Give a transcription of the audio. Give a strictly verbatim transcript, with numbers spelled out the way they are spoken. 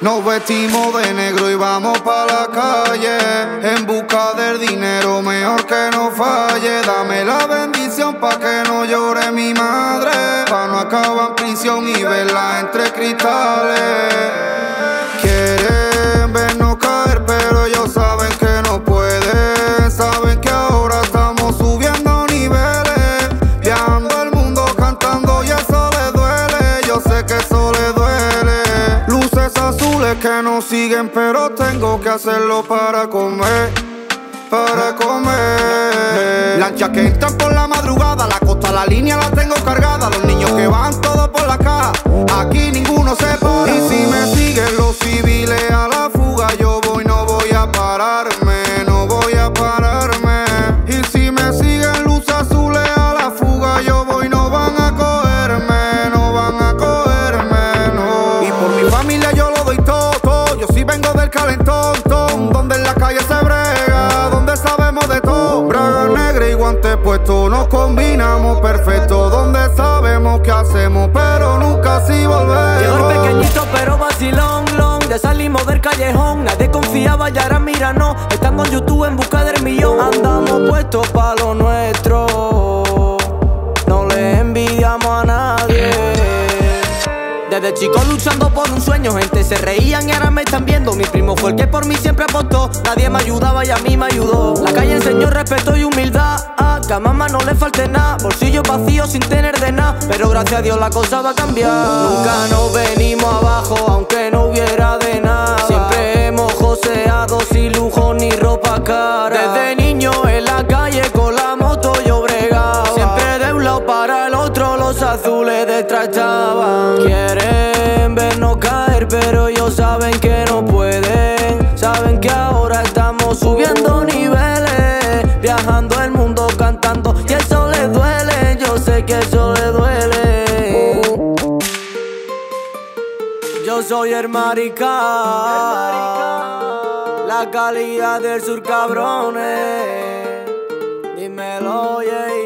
Nos vestimos de negro y vamos pa' la calle en busca del dinero, mejor que no falle. Dame la bendición pa' que no llore mi madre, pa' no acabar en prisión y verla entre cristales. Quieren vernos caer, pero ellos saben que no pueden. Saben que ahora estamos subiendo niveles, viajando el mundo cantando y eso les duele. Yo sé que eso les duele. Luces azules que nos siguen, pero tengo que hacerlo para comer, para comer. Lanchas que entran por la madrugada, la costa, la línea la tengo cargada. Los niños que van todos por la caja, aquí ninguno se para. Y si me siguen los civiles a la fuga, yo voy, no voy a pararme, no voy a pararme. Y si me siguen luces azules a la fuga, yo voy, no van a cogerme, no van a cogerme, no. Y por mi familia yo lo doy todo, todo. Yo sí vengo del calentón, ton, donde en la calle se brega, donde sabemos de todo. Braga negra y guantes puestos, nos combinamos perfecto, donde sabemos qué hacemos, pero nunca así volvemos. Llegó el pequeñito pero vacilón, long. Ya salimos del callejón, nadie confiaba y ahora mira no. Están con YouTube en busca del millón. Andamos puestos pa' lo nuestro, no le envidiamos a nadie. Desde chico luchando por un sueño, gente se reían y ahora me están viendo. Mi primo fue el que por mí siempre apostó, nadie me ayudaba y a mí me ayudó. La calle enseñó respeto y humildad, ah, que a mamá no le falte nada. Bolsillos vacíos sin tener de nada, pero gracias a Dios la cosa va a cambiar. Nunca nos venimos abajo, aunque no hubiera de nada. Siempre hemos joseado sin lujo ni ropa cara. Desde niño en la calle con la moto yo bregaba, siempre de un lado para el otro los azules detrás estaban. Quieren vernos caer, pero ellos saben que no pueden. Saben que ahora estamos subiendo niveles, viajando el mundo cantando y eso les duele. Yo sé que eso les duele. Yo soy el marica, la calidad del sur, cabrones. Dímelo, yeah.